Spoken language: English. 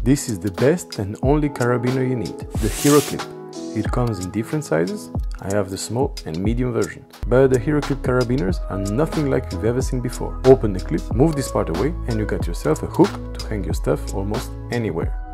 This is the best and only carabiner you need, the Heroclip. It comes in different sizes. I have the small and medium version. But the Heroclip carabiners are nothing like you've ever seen before. Open the clip, move this part away, and you got yourself a hook to hang your stuff almost anywhere.